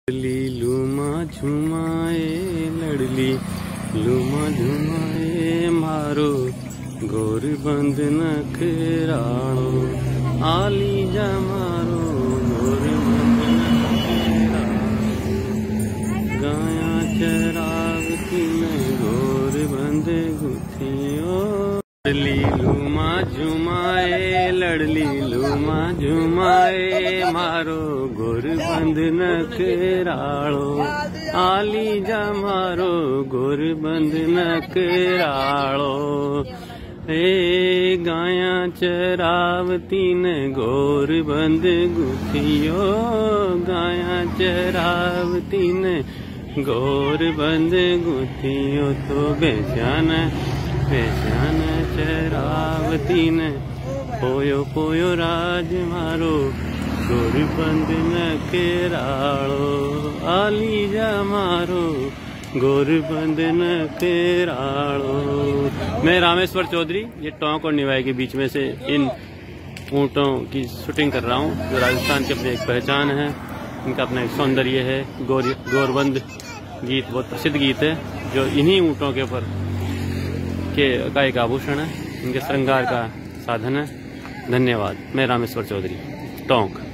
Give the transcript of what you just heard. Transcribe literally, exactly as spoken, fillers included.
लड़ली luma झुमाए लड़ली luma झुमाए मारो गोर बंद नखराणो आली जा मारो गोर बंद नखराणो गाया चरावती न गोर बंद गुथियो लड़ली लूमा झुमाए लड़ली लूमा झुमाए मारो गोर बंद नखराणो आली जा मारो गोर बंद नखराणो ए गाया चरावती न गोर बंद गुथियो गाया चरावती न गोर बंद गुथियो तो बेजान बेजान चरावती न पोयो पोयो राज मारो गोर बंद नखराणो आली जा मारो गोर बंद नखराणो। मैं रामेश्वर चौधरी ये टोंक और निवाई के बीच में से इन ऊँटों की शूटिंग कर रहा हूँ जो राजस्थान की अपनी एक पहचान है, इनका अपना एक सौंदर्य है। गोर गोरबंद गीत बहुत प्रसिद्ध गीत है जो इन्हीं ऊँटों के ऊपर के का एक आभूषण है, इनके श्रृंगार का साधन है। धन्यवाद। मैं रामेश्वर चौधरी, टोंक।